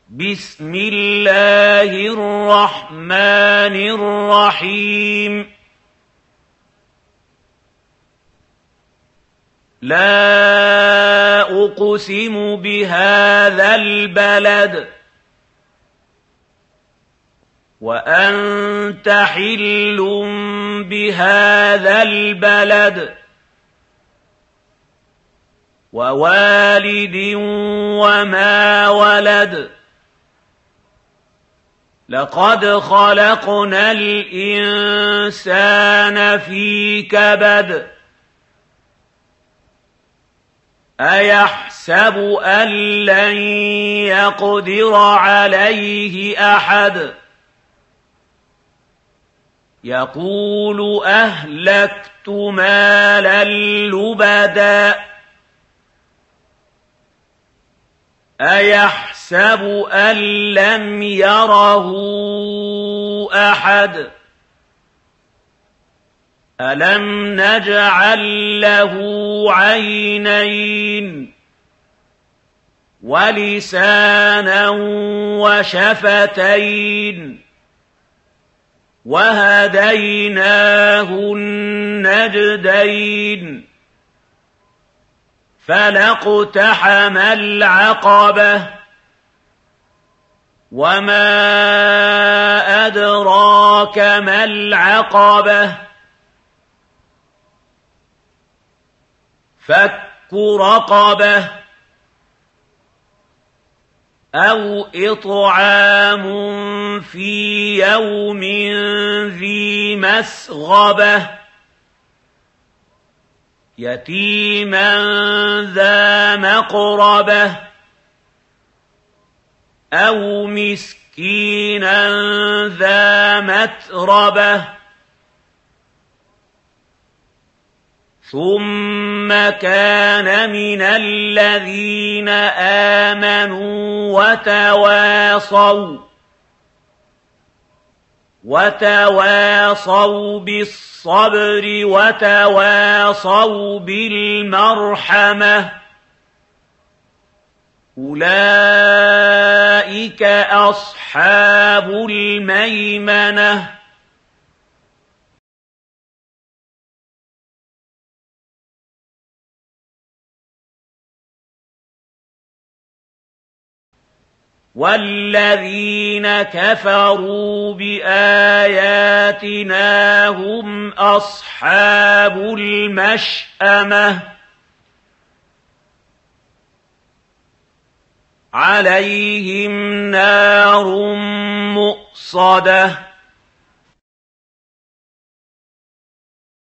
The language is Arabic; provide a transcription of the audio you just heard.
بسم الله الرحمن الرحيم لا أقسم بهذا البلد وأنت حل بهذا البلد ووالد وما ولد لقد خلقنا الإنسان في كبد أيحسب أن لن يقدر عليه أحد يقول أهلكت مالا لبدا أيحسب أن لم يره أحد ألم نجعل له عينين ولسانا وشفتين وهديناه النجدين فلاقتحم العقبة وما أدراك ما العقبة فك رقبة أو إطعام في يوم ذي مسغبة يتيما ذا مقربة أو مسكينا ذا متربة ثم كان من الذين آمنوا وتواصوا بالصبر وتواصوا بالمرحمة أولئك أصحاب الميمنة والذين كفروا بآياتنا هم أصحاب المشأمة عليهم نار مؤصدة